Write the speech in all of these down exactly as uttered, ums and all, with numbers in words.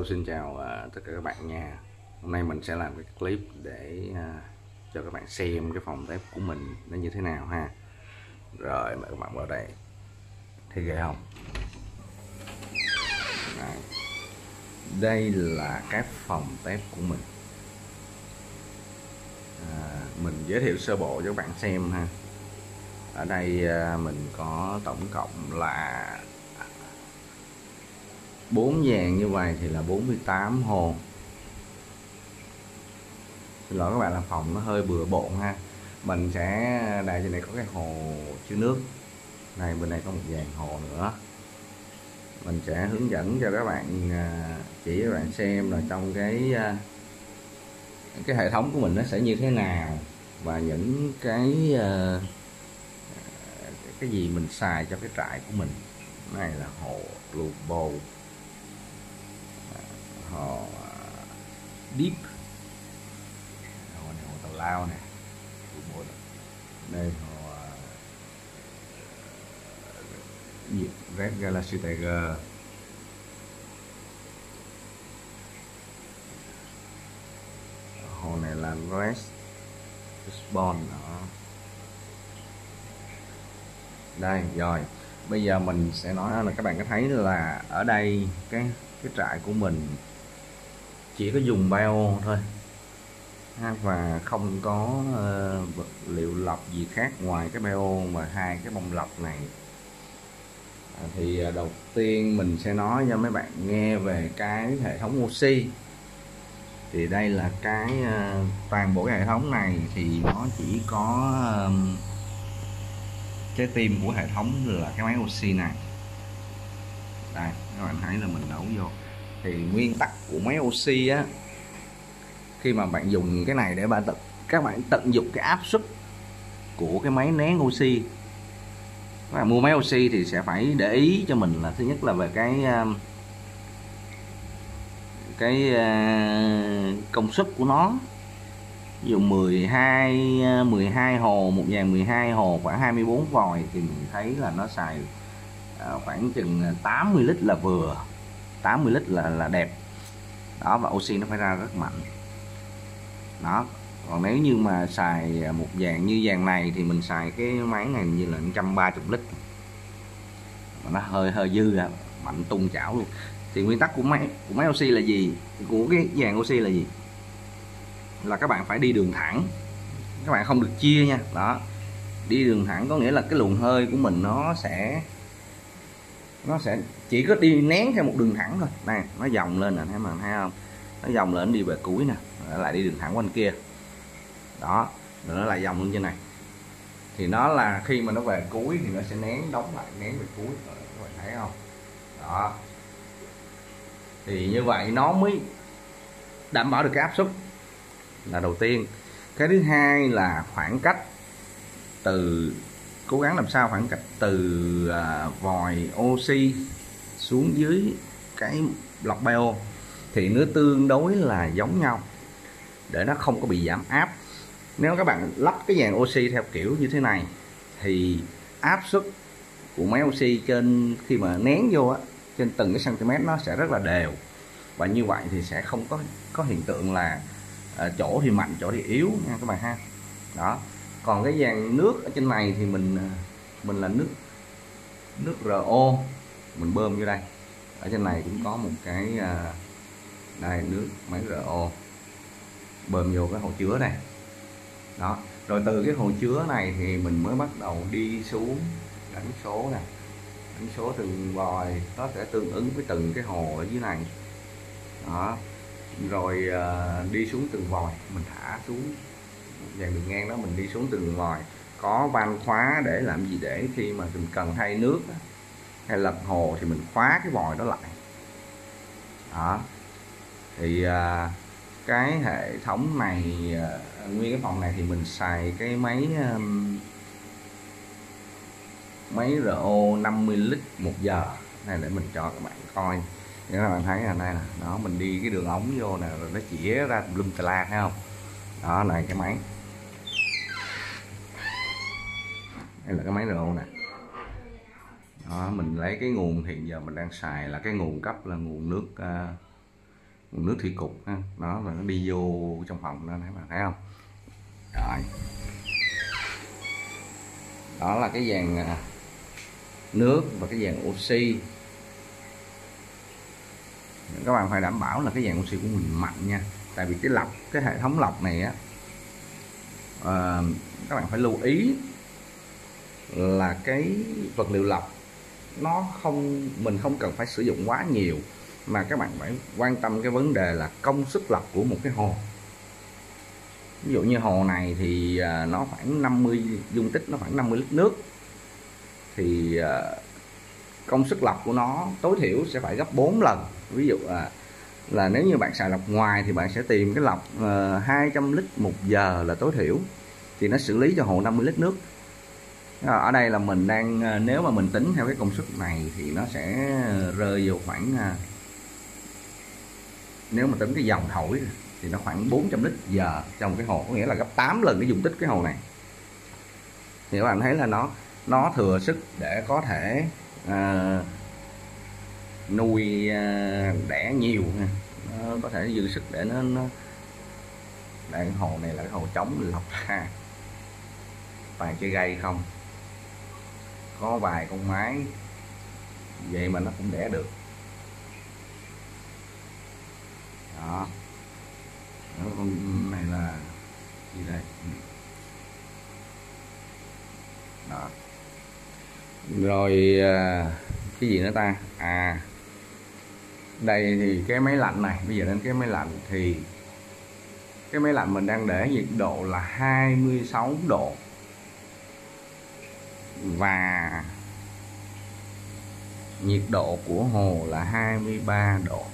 Hello, xin chào uh, tất cả các bạn nha. Hôm nay mình sẽ làm cái clip để uh, cho các bạn xem cái phòng tép của mình nó như thế nào ha. Rồi mời các bạn vào đây. Thấy ghê không? Đây. Đây là cái phòng tép của mình. À, mình giới thiệu sơ bộ cho các bạn xem ha. Ở đây uh, mình có tổng cộng là bốn dàn như vậy thì là bốn mươi tám hồ. Xin lỗi các bạn, là phòng nó hơi bừa bộn ha. Mình sẽ đây, trên này có cái hồ chứa nước này, bên này có một dàn hồ nữa. Mình sẽ hướng dẫn cho các bạn, chỉ cho các bạn xem là trong cái cái hệ thống của mình nó sẽ như thế nào, và những cái cái gì mình xài cho cái trại của mình. Này là hồ Blue Bowl, hồ Deep, hồ này hồ Tào Lao nè, đây hồ gì Red Galaxy Tiger, hồ này là Red Spawn đó. Đây rồi, bây giờ mình sẽ nói là các bạn có thấy là ở đây cái cái trại của mình chỉ có dùng bio thôi và không có uh, vật liệu lọc gì khác ngoài cái bio và hai cái bông lọc này. À, thì đầu tiên mình sẽ nói cho mấy bạn nghe về cái hệ thống oxy. Thì đây là cái uh, toàn bộ cái hệ thống này thì nó chỉ có uh, trái tim của hệ thống là cái máy oxy này. Đây các bạn thấy là mình đổ vô. Thì nguyên tắc của máy oxy á, khi mà bạn dùng cái này để bạn tận các bạn tận dụng cái áp suất của cái máy nén oxy. Các bạn mua máy oxy thì sẽ phải để ý cho mình là thứ nhất là về cái cái công suất của nó. Ví dụ mười hai hồ, một dàn mười hai hồ khoảng hai mươi bốn vòi thì mình thấy là nó xài khoảng chừng tám mươi lít là vừa, tám mươi lít là là đẹp. Đó, và oxy nó phải ra rất mạnh. Đó, còn nếu như mà xài một dàn như dàn này thì mình xài cái máy này như là một trăm ba mươi lít, mà nó hơi hơi dư ra, mạnh tung chảo luôn. Thì nguyên tắc của máy của máy oxy là gì, của cái dàn oxy là gì, là các bạn phải đi đường thẳng, các bạn không được chia nha. Đó, đi đường thẳng có nghĩa là cái luồng hơi của mình nó sẽ nó sẽ chỉ có đi nén theo một đường thẳng thôi. Này nó dòng lên nè, thấy mà thấy không, nó dòng lên đi về cuối nè, rồi lại đi đường thẳng quanh kia. Đó, rồi nó lại dòng lên trên này. Thì nó là khi mà nó về cuối thì nó sẽ nén, đóng lại, nén về cuối. Rồi, các bạn thấy không? Đó, thì như vậy nó mới đảm bảo được cái áp suất là đầu tiên. Cái thứ hai là khoảng cách từ, cố gắng làm sao khoảng cách từ à, vòi oxy xuống dưới cái lọc bio thì nó tương đối là giống nhau, để nó không có bị giảm áp. Nếu các bạn lắp cái dàn oxy theo kiểu như thế này thì áp suất của máy oxy trên khi mà nén vô á, trên từng cái cm nó sẽ rất là đều, và như vậy thì sẽ không có có hiện tượng là à, chỗ thì mạnh chỗ thì yếu nha các bạn ha. Đó, còn cái dàn nước ở trên này thì mình mình là nước nước rờ o, mình bơm vô đây. Ở trên này cũng có một cái à, đây, nước máy rờ o bơm vô cái hồ chứa này. Đó, rồi từ cái hồ chứa này thì mình mới bắt đầu đi xuống đánh số nè, đánh số từng vòi, nó sẽ tương ứng với từng cái hồ ở dưới này. Đó, rồi à, đi xuống từng vòi, mình thả xuống dàn đường ngang đó, mình đi xuống từng vòi. Có van khóa để làm gì, để khi mà mình cần thay nước hay lật hồ thì mình khóa cái vòi đó lại. Đó, thì à, cái hệ thống này, à, nguyên cái phòng này thì mình xài cái máy um, máy rờ o năm mươi lít một giờ này, để mình cho các bạn coi. Để các bạn thấy là đây nè, đó, mình đi cái đường ống vô nè, rồi nó chĩa ra lum tà la, thấy không? Đó, này cái máy, đây là cái máy rờ o nè. Đó, mình lấy cái nguồn hiện giờ mình đang xài là cái nguồn cấp là nguồn nước uh, nước thủy cục ha. Đó là nó đi vô trong phòng đó, các bạn thấy không? Rồi, đó là cái dàn nước và cái dàn oxy. Các bạn phải đảm bảo là cái dàn oxy của mình mạnh nha, tại vì cái lọc, cái hệ thống lọc này á, à, các bạn phải lưu ý là cái vật liệu lọc nó không, mình không cần phải sử dụng quá nhiều, mà các bạn phải quan tâm cái vấn đề là công suất lọc của một cái hồ. Ví dụ như hồ này thì nó khoảng năm mươi, dung tích nó khoảng năm mươi lít nước, thì công suất lọc của nó tối thiểu sẽ phải gấp bốn lần. Ví dụ là là nếu như bạn xài lọc ngoài thì bạn sẽ tìm cái lọc uh, hai trăm lít một giờ là tối thiểu, thì nó xử lý cho hồ năm mươi lít nước. Ở đây là mình đang, nếu mà mình tính theo cái công suất này thì nó sẽ rơi vào khoảng, nếu mà tính cái dòng thổi thì nó khoảng bốn trăm lít giờ trong cái hồ, có nghĩa là gấp tám lần cái dung tích cái hồ này. Thì các bạn thấy là nó nó thừa sức để có thể uh, nuôi uh, đẻ nhiều nha. Nó có thể dư sức để nó, nó... Đây, cái hồ này là cái hồ trống lọc ra vài cây gây không, có vài con mái vậy mà nó cũng đẻ được. Đó, đó con này là gì đây? Đó. Rồi cái gì nữa ta? À, đây thì cái máy lạnh này, bây giờ đến cái máy lạnh thì cái máy lạnh mình đang để nhiệt độ là hai mươi sáu độ và nhiệt độ của hồ là hai mươi ba độ,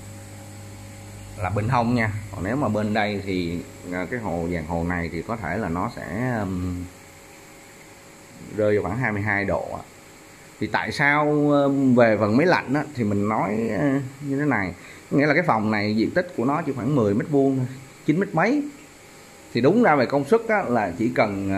là bên hông nha. Còn nếu mà bên đây thì cái hồ, dàn hồ này thì có thể là nó sẽ um, rơi vào khoảng hai mươi hai độ. Thì tại sao về phần máy lạnh á, thì mình nói như thế này, nghĩa là cái phòng này diện tích của nó chỉ khoảng mười mét vuông thôi, chín mét mấy, thì đúng ra về công suất á, là chỉ cần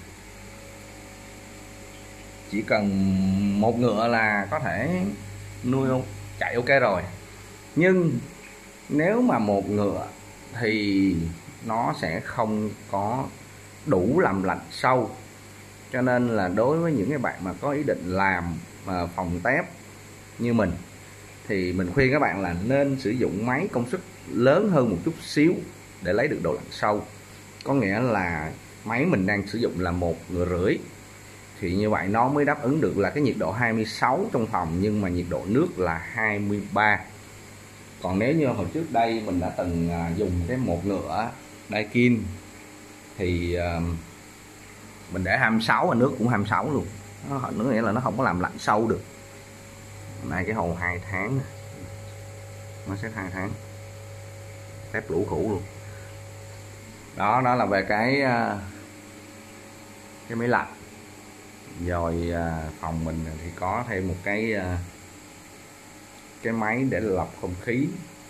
chỉ cần một ngựa là có thể nuôi chạy ok rồi. Nhưng nếu mà một ngựa thì nó sẽ không có đủ làm lạnh sâu, cho nên là đối với những cái bạn mà có ý định làm phòng tép như mình thì mình khuyên các bạn là nên sử dụng máy công suất lớn hơn một chút xíu để lấy được độ lạnh sâu. Có nghĩa là máy mình đang sử dụng là một ngựa rưỡi, thì như vậy nó mới đáp ứng được là cái nhiệt độ hai mươi sáu trong phòng, nhưng mà nhiệt độ nước là hai mươi ba. Còn nếu như hồi trước đây mình đã từng dùng cái một ngựa Daikin thì mình để hai mươi sáu và nước cũng hai mươi sáu luôn. Nó, nó nghĩa là nó không có làm lạnh sâu được. Này cái hồ hai tháng, nó sẽ hai tháng tép lũ khủ luôn. Đó, đó là về cái cái máy lạnh. Rồi phòng mình thì có thêm một cái cái máy để lọc không khí,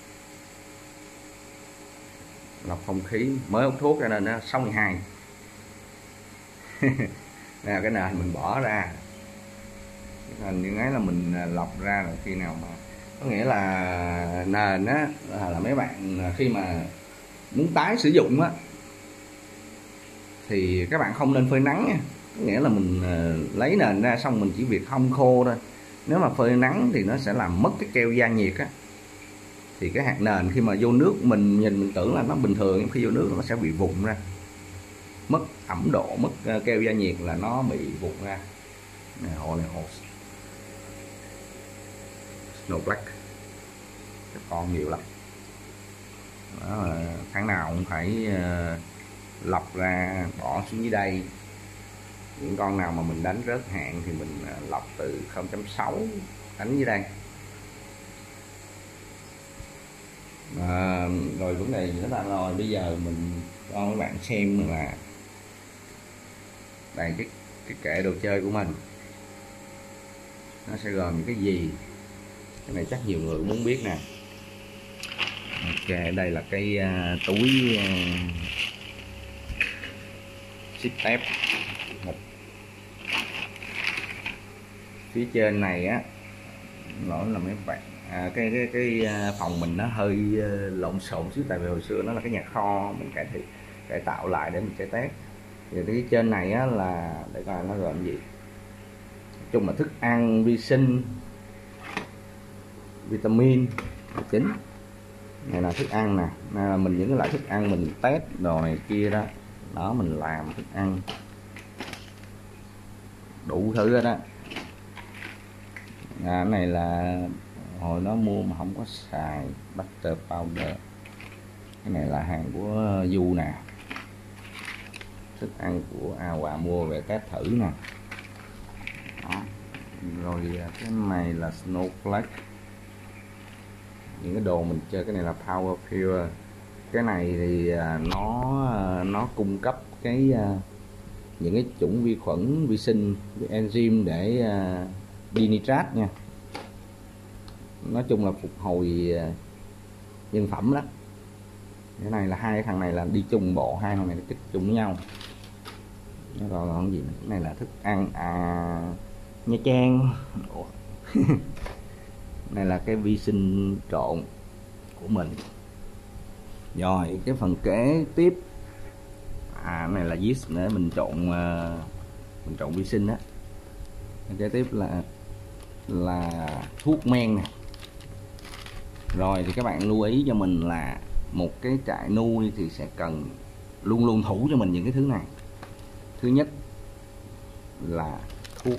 lọc không khí mới hút thuốc cho nên nó sáu mươi hai. Đây là cái nền mình bỏ ra, nền như ấy là mình lọc ra là khi nào mà có nghĩa là nền á, là mấy bạn khi mà muốn tái sử dụng á thì các bạn không nên phơi nắng nha. Có nghĩa là mình lấy nền ra xong mình chỉ việc hong khô thôi. Nếu mà phơi nắng thì nó sẽ làm mất cái keo gia nhiệt á, thì cái hạt nền khi mà vô nước mình nhìn mình tưởng là nó bình thường, nhưng khi vô nước nó sẽ bị vụn ra, mất ẩm độ, mất keo gia nhiệt là nó bị vụn ra. Này, hồ này hồ Snow Black, các con nhiều lắm. Đó, tháng nào cũng phải lọc ra bỏ xuống dưới đây. Những con nào mà mình đánh rớt hạn thì mình lọc từ không chấm sáu đánh dưới đây. À, rồi vấn đề nữa là rồi bây giờ mình cho các bạn xem là đây cái cái kệ đồ chơi của mình nó sẽ gồm những cái gì. Cái này chắc nhiều người cũng muốn biết nè. Ok, đây là cái uh, túi uh, ship tép. Một phía trên này á, lỗi là mấy bạn à, cái cái cái phòng mình nó hơi lộn xộn xíu, tại vì hồi xưa nó là cái nhà kho mình cải thiện cải tạo lại để mình chơi test. Thì cái trên này á, là để coi nó gồm gì. Nói chung là thức ăn vi sinh, vitamin là chính. Này là thức ăn nè, này là mình những cái loại thức ăn mình test đồ này kia đó, đó mình làm thức ăn đủ thứ đó. đó à, cái này là hồi đó mua mà không có xài, butter powder. Cái này là hàng của Du nè, thức ăn của A Hòa mua về test thử nè. Đó. Rồi cái này là snowflake, những cái đồ mình chơi. Cái này là power pure. Cái này thì nó nó cung cấp cái những cái chủng vi khuẩn, vi sinh, enzyme để đi nitrat nha. Nói chung là phục hồi nhân phẩm đó. Cái này là hai cái thằng này là đi chung bộ, hai thằng này nó kích chung với nhau. Nó còn còn gì nữa? Cái này là thức ăn à, Nha Trang. Này là cái vi sinh trộn của mình. Rồi cái phần kế tiếp, à cái này là yeast để mình trộn uh, mình trộn vi sinh á. Kế tiếp là là thuốc men nè. Rồi thì các bạn lưu ý cho mình là một cái trại nuôi thì sẽ cần luôn luôn thủ cho mình những cái thứ này. Thứ nhất là thuốc.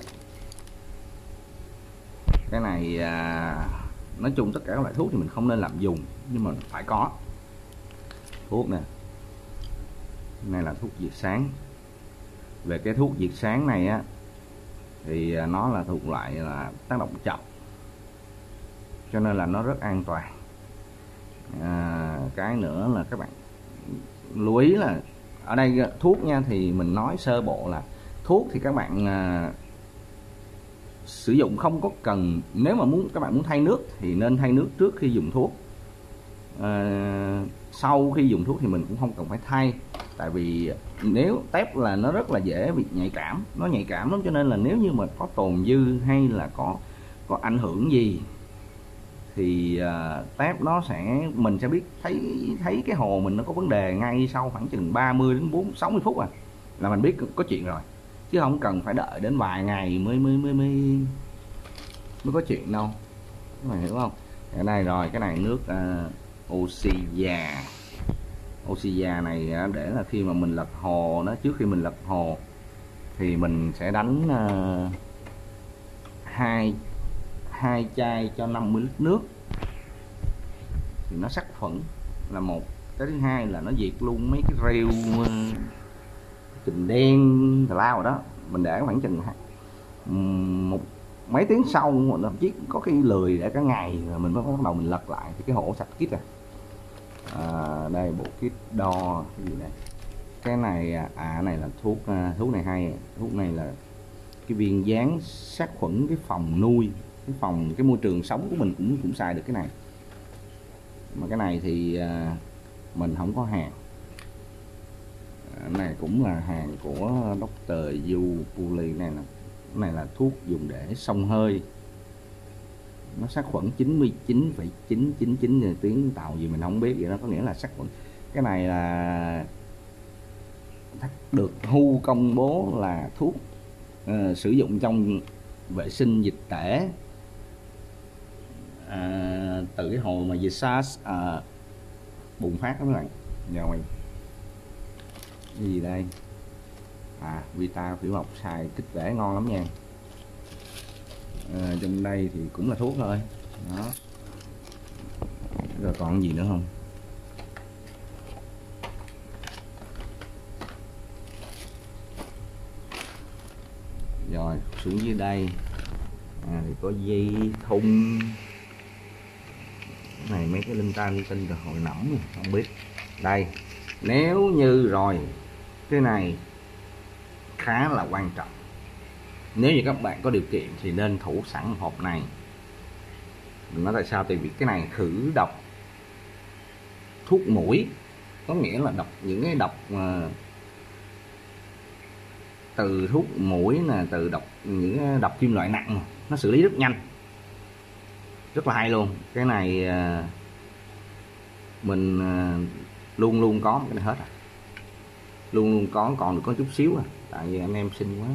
Cái này à, nói chung tất cả các loại thuốc thì mình không nên làm dùng, nhưng mà phải có thuốc nè. Này là thuốc diệt sáng. Về cái thuốc diệt sáng này á thì nó là thuộc loại là tác động chậm, cho nên là nó rất an toàn. À, cái nữa là các bạn lưu ý là ở đây thuốc nha, thì mình nói sơ bộ là thuốc thì các bạn à, sử dụng không có cần, nếu mà muốn các bạn muốn thay nước thì nên thay nước trước khi dùng thuốc. À, sau khi dùng thuốc thì mình cũng không cần phải thay, tại vì nếu tép là nó rất là dễ bị nhạy cảm, nó nhạy cảm lắm, cho nên là nếu như mà có tồn dư hay là có có ảnh hưởng gì thì uh, tép nó sẽ mình sẽ biết, thấy thấy cái hồ mình nó có vấn đề ngay sau khoảng chừng ba mươi đến bốn sáu mươi phút à, là mình biết có chuyện rồi, chứ không cần phải đợi đến vài ngày mới mới mới mới mới có chuyện đâu, các bạn hiểu không? Ở đây rồi, cái này nước uh, oxy già. Oxy già này để là khi mà mình lật hồ nó, trước khi mình lật hồ thì mình sẽ đánh uh, hai hai chai cho năm mươi lít nước thì nó sát khuẩn là một. Cái thứ hai là nó diệt luôn mấy cái rêu uh, trình đen tào lao rồi đó. Mình để khoảng chừng một mấy tiếng sau, một thậm chí có cái lười để cả ngày rồi mình mới bắt đầu mình lật lại thì cái hộ sạch kít rồi. À, đây bộ kit đo cái gì này, cái này à này là thuốc, thuốc này hay, thuốc này là cái viên dán sát khuẩn cái phòng nuôi, cái phòng cái môi trường sống của mình cũng cũng xài được cái này, mà cái này thì à, mình không có hàng. Cái này cũng là hàng của doctor Du Puli. Này là cái này là thuốc dùng để xông hơi, nó sát khuẩn chín mươi chín phẩy chín chín chín tiếng tàu gì mình không biết, vậy đó có nghĩa là sát khuẩn. Cái này là được vê kép hát o công bố là thuốc uh, sử dụng trong vệ sinh dịch tễ uh, từ cái hồi mà dịch SARS uh, bùng phát đó các bạn. Rồi cái gì đây, à Vita tiểu học xài kích tễ ngon lắm nha. À, trong đây thì cũng là thuốc thôi đó. Rồi còn gì nữa không? Rồi xuống dưới đây à, thì có dây thun này, mấy cái linh ta linh tinh rồi hồi nẫm rồi, không biết. Đây, nếu như rồi cái này khá là quan trọng, nếu như các bạn có điều kiện thì nên thủ sẵn hộp này. Mình nói tại sao? Tại vì cái này khử độc thuốc mũi, có nghĩa là độc những cái độc mà từ thuốc mũi nè, từ độc những độc kim loại nặng, nó xử lý rất nhanh. rất là hay luôn. Cái này mình luôn luôn có cái này hết à, luôn luôn có, còn được có chút xíu à, tại vì anh em xinh quá,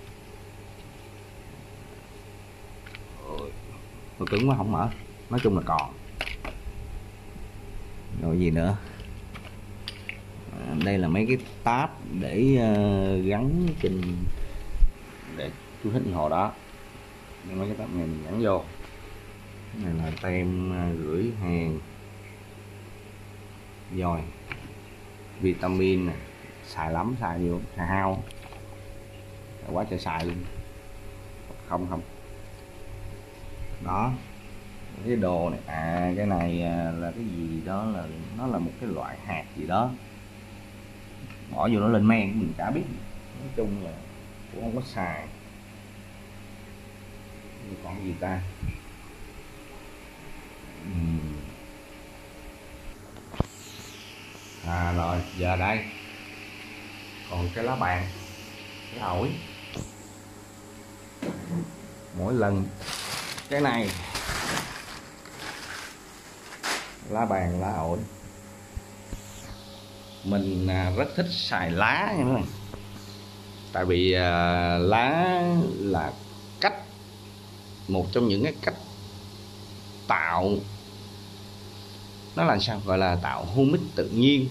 nó cứng quá không mở. Nói chung là còn rồi gì nữa. À, đây là mấy cái tab để uh, gắn trên để chú thích hồ đó, mấy cái tab này mình gắn vô. Cái này là tem uh, gửi hàng rồi vitamin này. Xài lắm, xài nhiều, xài hao quá trời xài luôn, không không đó. Cái đồ này, à cái này là cái gì đó, là nó là một cái loại hạt gì đó, bỏ vô nó lên men mình chả biết, nói chung là cũng không có xài. Còn gì ta, à rồi giờ đây còn cái lá bàn, cái ổi. Mỗi lần cái này lá bàn lá ổi, mình rất thích xài lá nha các bạn, tại vì à, lá là cách một trong những cái cách tạo, nó là sao, gọi là tạo humic tự nhiên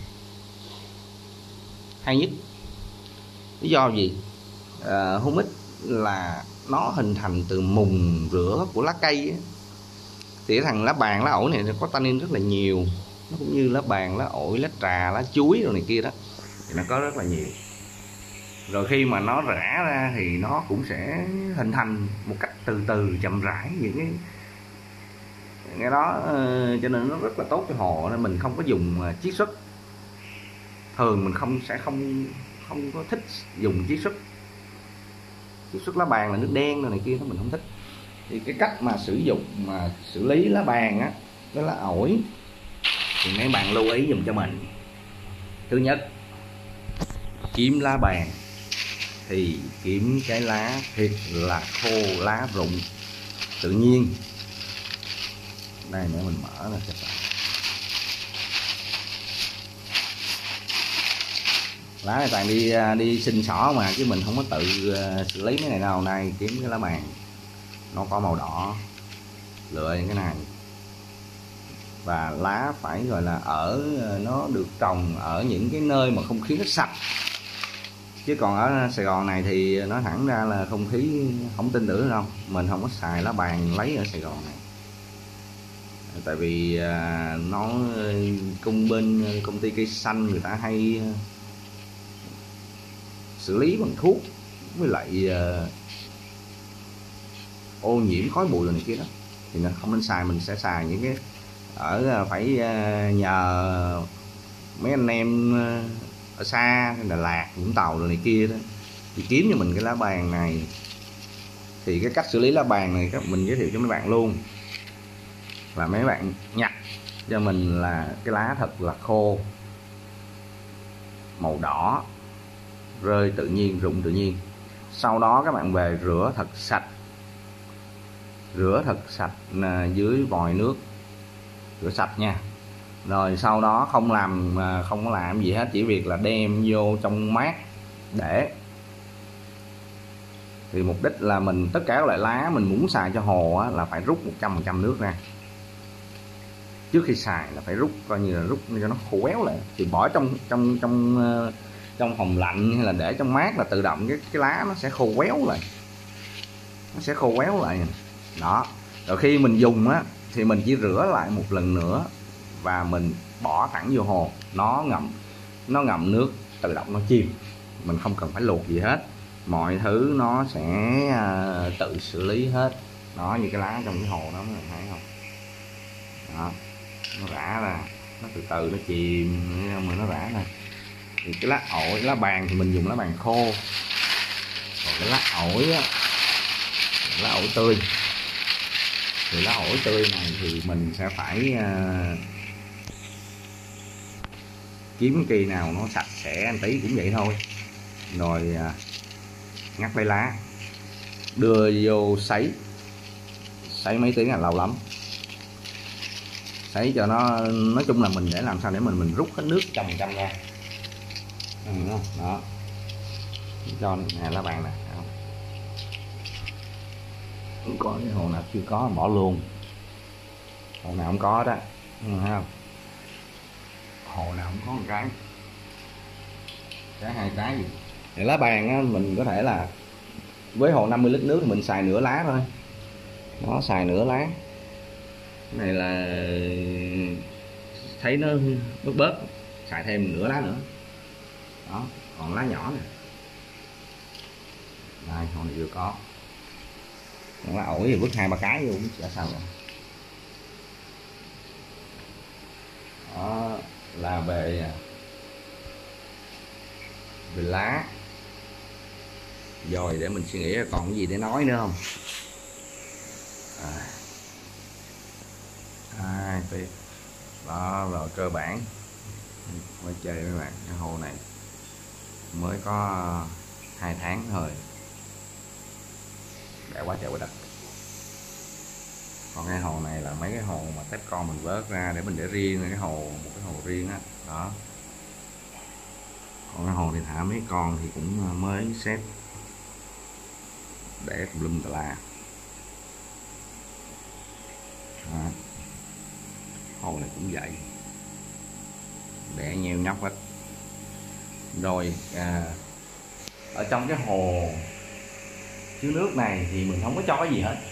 hay nhất. Lý do gì? À, humic là nó hình thành từ mùn rửa của lá cây á. Thì cái thằng lá bàn lá ổi này có tannin rất là nhiều, nó cũng như lá bàn lá ổi lá trà lá chuối rồi này kia đó, thì nó có rất là nhiều. Rồi khi mà nó rã ra thì nó cũng sẽ hình thành một cách từ từ chậm rãi những cái cái đó, cho nên nó rất là tốt cho hồ. Nên mình không có dùng chiết xuất, thường mình không sẽ không không có thích dùng chiết xuất. Chiết xuất lá bàn là nước đen rồi này kia đó mình không thích. Thì cái cách mà sử dụng mà xử lý lá bàn á, cái lá ổi, thì mấy bạn lưu ý dùm cho mình. Thứ nhất, kiếm lá bàn thì kiếm cái lá thiệt là khô, lá rụng tự nhiên. Đây nữa mình mở ra cho bạn. Lá này toàn đi đi xin xỏ mà, chứ mình không có tự xử lý cái này đâu. Này kiếm cái lá bàn nó có màu đỏ, lựa những cái này. Và lá phải gọi là ở, nó được trồng ở những cái nơi mà không khí nó sạch, chứ còn ở Sài Gòn này thì nói thẳng ra là không khí không tin tưởng đâu. Mình không có xài lá bàn lấy ở Sài Gòn này, tại vì nó công bên công ty cây xanh người ta hay xử lý bằng thuốc, với lại ô nhiễm khói bụi rồi này kia đó, thì nó không nên xài. Mình sẽ xài những cái ở phải nhờ mấy anh em ở xa, Đà Lạt, Vũng Tàu rồi này kia đó, thì kiếm cho mình cái lá bàn này. Thì cái cách xử lý lá bàn này các mình giới thiệu cho mấy bạn luôn, là mấy bạn nhặt cho mình là cái lá thật là khô, màu đỏ, rơi tự nhiên, rụng tự nhiên. Sau đó các bạn về rửa thật sạch, rửa thật sạch dưới vòi nước, rửa sạch nha. Rồi sau đó không làm không có làm gì hết, chỉ việc là đem vô trong mát để. Thì mục đích là mình tất cả các loại lá mình muốn xài cho hồ á, là phải rút một trăm phần trăm nước ra. Trước khi xài là phải rút, coi như là rút cho nó khô quéo lại. Thì bỏ trong trong trong trong phòng lạnh hay là để trong mát là tự động cái cái lá nó sẽ khô quéo lại, nó sẽ khô quéo lại đó. Rồi khi mình dùng á thì mình chỉ rửa lại một lần nữa và mình bỏ thẳng vô hồ, nó ngậm nó ngậm nước tự động nó chìm, mình không cần phải luộc gì hết, mọi thứ nó sẽ uh, tự xử lý hết. Đó, như cái lá trong cái hồ đó các bạn thấy không, đó, nó rã ra, nó từ từ nó chìm mà nó rã ra. Thì cái lá ổi, lá bàn thì mình dùng lá bàn khô, còn cái lá ổi á, lá ổi tươi, thì lá ổi tươi này thì mình sẽ phải uh, kiếm cây nào nó sạch sẽ một tí cũng vậy thôi. Rồi uh, ngắt lấy lá, đưa vô sấy sấy mấy tiếng là lâu lắm. Sấy cho nó, nói chung là mình để làm sao để mình mình rút hết nước trăm trăm ra, ừ, không? Đó cho nè lá bàn nè, không có cái hồ nào chưa có bỏ luôn, hồ nào không có đó, ừ, thấy không? Hồ nào không có một cái, cái hai trái gì. Thì lá bàn á, mình có thể là với hồ năm mươi lít nước thì mình xài nửa lá thôi, nó xài nửa lá. Cái này là thấy nó bớt bớt, xài thêm nửa lá nữa. Đó, còn lá nhỏ nè, đây hồ này vừa có. Còn lá ổi thì vứt hai ba cái vô cũng chả sao rồi. Đó là về về lá. Rồi để mình suy nghĩ còn cái gì để nói nữa không. À, hai tuyệt đó rồi, cơ bản mới chơi các bạn. Cái hồ này mới có hai tháng thôi, đã quá trời quá đất. Còn cái hồ này là mấy cái hồ mà tép con mình vớt ra để mình để riêng, cái hồ một cái hồ riêng á. Đó. Đó, còn cái hồ thì thả mấy con thì cũng mới xếp để tùm lum tà la. Đó. Hồ này cũng vậy, để nheo nhóc hết. Rồi à, ở trong cái hồ chứa nước này thì mình không có cho cái gì hết,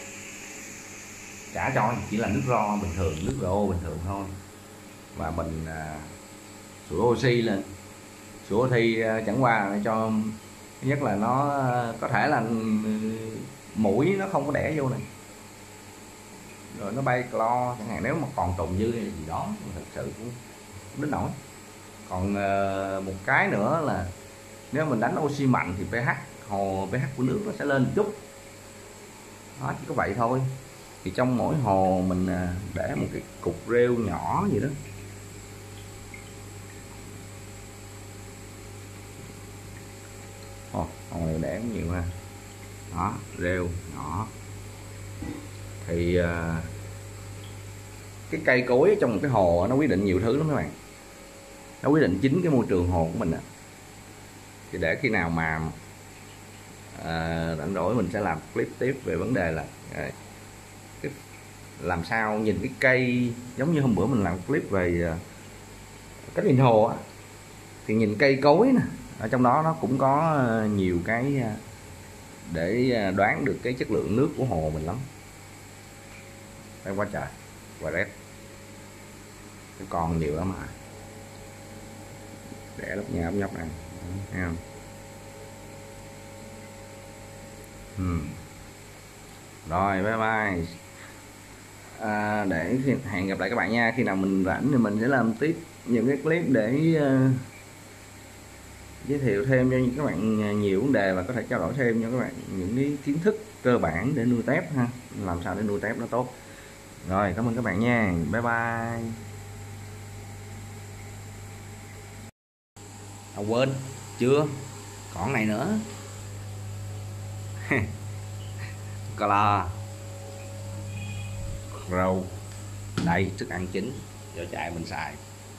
chả cho, chỉ là nước ro bình thường, nước rô bình thường thôi. Và mình à, sủi oxy lên, sủi oxy chẳng qua để cho thứ nhất là nó có thể là mũi nó không có đẻ vô này, rồi nó bay clo chẳng hạn, nếu mà còn tồn dư hay gì đó thật sự cũng không đến nổi. Còn uh, một cái nữa là nếu mình đánh oxy mạnh thì pH hồ pH của nước nó sẽ lên một chút. Đó, chỉ có vậy thôi. Thì trong mỗi hồ mình để một cái cục rêu nhỏ vậy đó. Ồ, hồ này để cũng nhiều ha. Đó, rêu nhỏ. Thì uh, cái cây cối trong một cái hồ nó quyết định nhiều thứ lắm các bạn. Nó quyết định chính cái môi trường hồ của mình à. Thì để khi nào mà à, rảnh rỗi mình sẽ làm clip tiếp về vấn đề là à, cái, làm sao nhìn cái cây, giống như hôm bữa mình làm clip về à, cách nhìn hồ á, thì nhìn cây cối nè, ở trong đó nó cũng có nhiều cái để đoán được cái chất lượng nước của hồ mình lắm. Đây quá trời và rét, cái con nhiều lắm mà để lớp nhà ống nhóc này, thấy không? Ừ. Rồi bye bye. À, để hẹn gặp lại các bạn nha. Khi nào mình rảnh thì mình sẽ làm tiếp những cái clip để uh, giới thiệu thêm cho các bạn nhiều vấn đề và có thể trao đổi thêm cho các bạn những cái kiến thức cơ bản để nuôi tép ha, làm sao để nuôi tép nó tốt. Rồi cảm ơn các bạn nha, bye bye. À, quên chưa, còn này nữa. Cala rau, đây thức ăn chính cho trại mình xài,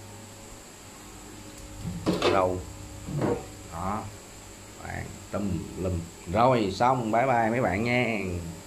rau đó bạn, tùm lum. Rồi xong, bye bye mấy bạn nha.